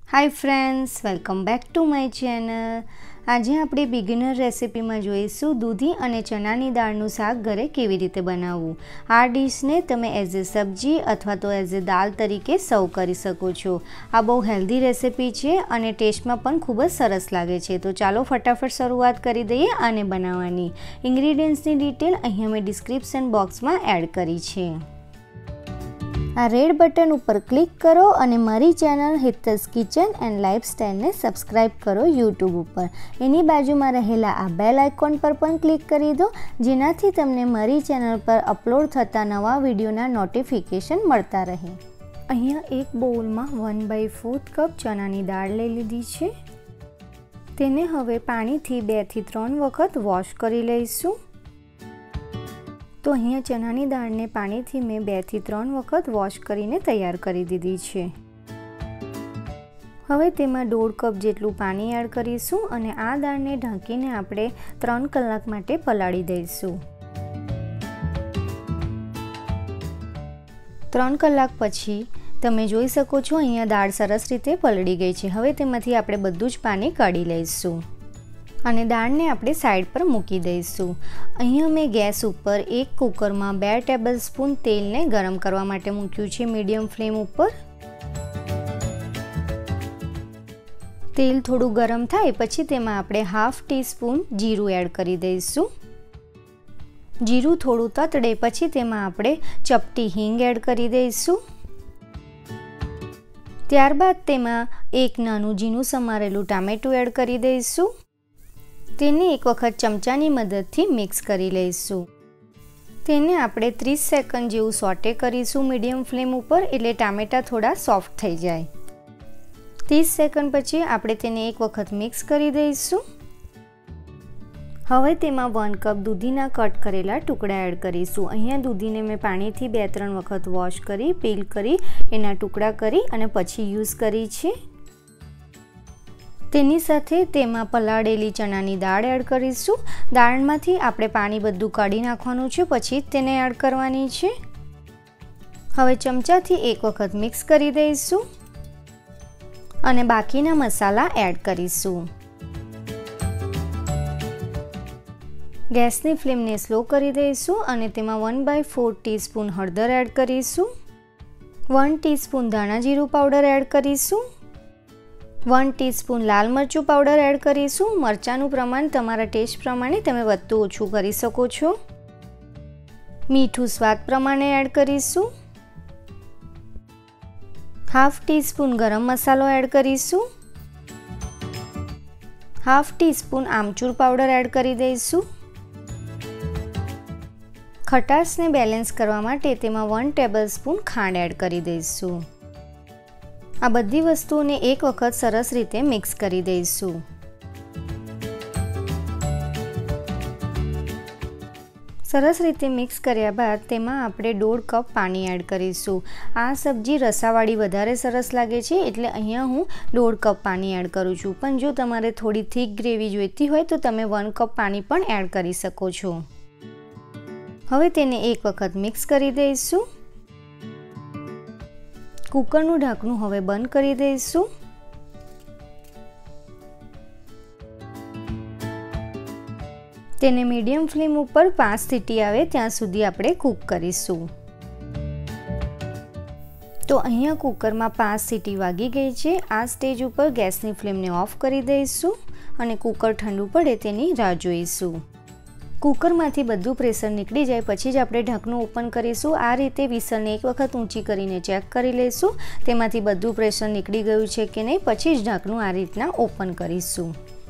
Hi friends, welcome back to my channel. आज આપણે beginner રેસિપીમાં જોઈશું દૂધી અને ચણાની દાળનું શાક ઘરે કેવી રીતે બનાવવું। આ ડિશને તમે એઝ એ સબ્જી અથવા તો એઝ એ દાળ તરીકે સર્વ કરી શકો છો। આ બહુ હેલ્ધી રેસિપી છે અને ટેસ્ટમાં પણ ખૂબ જ સરસ લાગે છે। તો ચાલો ફટાફટ શરૂઆત કરી દઈએ આને બનાવવાની। ઇન્ગ્રેડિયન્ટ્સની ડિટેલ અહીં અમે ડિસ્ક્રિપ્શન બોક્સમાં એડ કરી છે। આ રેડ બટન ઉપર ક્લિક કરો અને મારી ચેનલ હિતસ કિચન એન્ડ લાઇફસ્ટાઈલને સબસ્ક્રાઇબ કરો યુટ્યુબ ઉપર। એની બાજુમાં રહેલા આ બેલ આઇકોન પર પણ ક્લિક કરી દો, જેનાથી તમને મારી ચેનલ પર અપલોડ થતા નવા વિડીયોના નોટિફિકેશન મળતા રહે। અહીંયા એક બાઉલમાં 1/4 કપ ચણાની દાળ લઈ લીધી છે। તેને હવે પાણીથી 2 થી 3 વખત વોશ કરી લઈશું। તો અહીંયા ચણાની દાળને પાણીથી મેં 2 થી 3 વખત વોશ કરીને તૈયાર કરી દીધી છે। હવે તેમાં 1.5 કપ જેટલું પાણી એડ કરીશું અને આ દાળને ઢાંકીને આપણે 3 કલાક માટે પલાળી દઈશું। 3 કલાક પછી તમે જોઈ શકો છો અહીંયા દાળ સરસ રીતે પલળી ગઈ છે। હવે તેમાંથી આપણે બધું જ પાણી કાઢી લઈશું અને દાળને આપણે સાઈડ પર મૂકી દઈશું। અહીંયા મેં ગેસ ઉપર એક કુકરમાં 2 ટેબલસ્પૂન તેલને ગરમ કરવા માટે મૂક્યું છે મીડિયમ ફ્લેમ ઉપર। તેલ થોડું ગરમ થાય પછી તેમાં આપણે 1/2 ટીસ્પૂન જીરું એડ કરી દઈશું। જીરું થોડું તતડે પછી તેમાં આપણે ચપટી હિંગ એડ કરી દઈશું। ત્યારબાદ તેમાં એક નાનું ઝીણું સમારેલું ટામેટું એડ કરી દઈશું। તેને એક વખત ચમચાની મદદથી મિક્સ કરી લઈશું। તેને આપણે 30 સેકન્ડ જેવું સોટે કરીશું મીડિયમ ફ્લેમ ઉપર, એટલે ટામેટા થોડા સોફ્ટ થઈ જાય। 30 સેકન્ડ પછી આપણે તેને એક વખત મિક્સ કરી દઈશું। હવે તેમાં 1 કપ દૂધીના કટ કરેલા ટુકડા એડ કરીશું। અહીંયા દૂધીને મેં પાણીથી 2-3 વખત વોશ કરી, પીલ કરી, એના ટુકડા કરી અને પછી યુઝ કરી છે। તેની સાથે તેમાં પલાળેલી ચણાની દાળ એડ કરીશું। દાળમાંથી આપણે પાણી બધું કાઢી નાખવાનું છે, પછી જ તેને એડ કરવાની છે। હવે ચમચાથી એક વખત મિક્સ કરી દઈશું અને બાકીના મસાલા એડ કરીશું। ગેસની ફ્લેમને સ્લો કરી દઈશું અને તેમાં 1/4 ટીસ્પૂન હળદર એડ કરીશું। 1 ટીસ્પૂન ધાણા જીરું પાવડર એડ કરીશું। 1 ટીસ્પૂન લાલ મરચું પાવડર એડ કરીશું। મરચાંનું પ્રમાણ તમારા ટેસ્ટ પ્રમાણે તમે વધતું ઓછું કરી શકો છો। મીઠું સ્વાદ પ્રમાણે એડ કરીશું। 1/2 ટીસ્પૂન ગરમ મસાલો એડ કરીશું। 1/2 ટીસ્પૂન આમચૂર પાવડર એડ કરી દઈશું। ખટાશને બેલેન્સ કરવા માટે તેમાં 1 ટેબલસ્પૂન ખાંડ એડ કરી દઈશું। આ બધી વસ્તુઓને એક વખત સરસ રીતે મિક્સ કરી દઈશું। સરસ રીતે મિક્સ કર્યા બાદ તેમાં આપણે 1.5 કપ પાણી એડ કરીશું। આ સબ્જી રસાવાળી વધારે સરસ લાગે છે, એટલે અહીંયા હું 1.5 કપ પાણી એડ કરું છું, પણ જો તમારે થોડી થીક ગ્રેવી જોઈતી હોય તો તમે 1 કપ પાણી પણ એડ કરી શકો છો। હવે તેને એક વખત મિક્સ કરી દઈશું। કુકરનું ઢાંકણું હવે બંધ કરી દઈશું। તેને મીડિયમ ફ્લેમ ઉપર 5 સીટી આવે ત્યાં સુધી આપણે કૂક કરીશું। તો અહીંયા કુકરમાં 5 સીટી વાગી ગઈ છે। આ સ્ટેજ ઉપર ગેસની ફ્લેમને ઓફ કરી દઈશું અને કુકર ઠંડુ પડે તેની રાહ જોઈશું। કુકરમાંથી બધું પ્રેશર નીકળી જાય પછી જ આપણે ઢાંકણું ઓપન કરીશું। આ રીતે વિસલને એક વખત ઊંચી કરીને ચેક કરી લઈશું તેમાંથી બધું પ્રેશર નીકળી ગયું છે કે નહીં, પછી જ ઢાંકણું આ રીતના ઓપન કરીશું।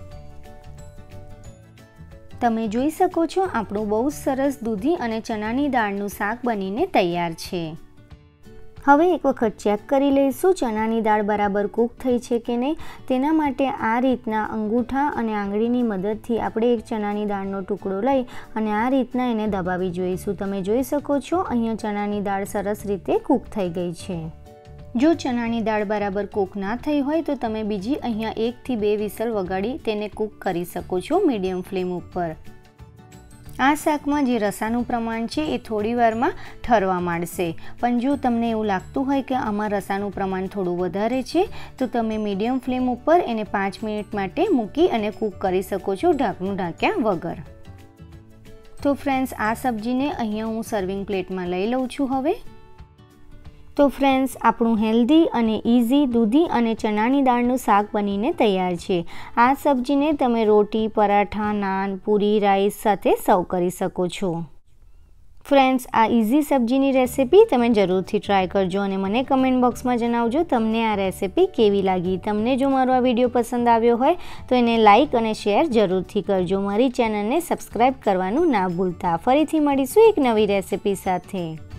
તમે જોઈ શકો છો આપણું બહુ સરસ દૂધી અને ચણાની દાળનું શાક બનીને તૈયાર છે। હવે એક વખત ચેક કરી લઈશું ચણાની દાળ બરાબર કૂક થઈ છે કે નહીં। તેના માટે આ રીતના અંગૂઠા અને આંગળીની મદદથી આપણે એક ચણાની દાળનો ટુકડો લઈ અને આ રીતના એને દબાવી જોઈશું। તમે જોઈ શકો છો અહીંયા ચણાની દાળ સરસ રીતે કૂક થઈ ગઈ છે। જો ચણાની દાળ બરાબર કૂક ના થઈ હોય તો તમે બીજી અહીંયા 1 થી 2 વિસલ વગાડી તેને કૂક કરી શકો છો મીડિયમ ફ્લેમ ઉપર। આ શાકમાં જે રસાનું પ્રમાણ છે એ થોડી વારમાં ઠરવા માંડશે, પણ જો તમને એવું લાગતું હોય કે આમાં રસાનું પ્રમાણ થોડું વધારે છે તો તમે મીડિયમ ફ્લેમ ઉપર એને 5 મિનિટ માટે મૂકી અને કૂક કરી શકો છો ઢાંકણું ઢાંક્યા વગર। તો ફ્રેન્ડ્સ, આ સબ્જીને અહીંયા હું સર્વિંગ પ્લેટમાં લઈ લઉં છું હવે। તો ફ્રેન્ડ્સ, આપણું હેલ્ધી અને ઇઝી દૂધી અને ચણાની દાળનું શાક બનીને તૈયાર છે। આ સબ્જીને તમે રોટી, પરાઠા, નાન, પૂરી, રાઈસ સાથે સર્વ કરી શકો છો। ફ્રેન્ડ્સ, આ ઇઝી સબ્જીની રેસિપી તમે જરૂરથી ટ્રાય કરજો અને મને કમેન્ટ બોક્સમાં જણાવજો તમને આ રેસિપી કેવી લાગી। તમને જો મારો આ વિડીયો પસંદ આવ્યો હોય તો એને લાઇક અને શેર જરૂરથી કરજો। મારી ચેનલને સબસ્ક્રાઈબ કરવાનું ના ભૂલતા। ફરીથી મળીશું એક નવી રેસિપી સાથે।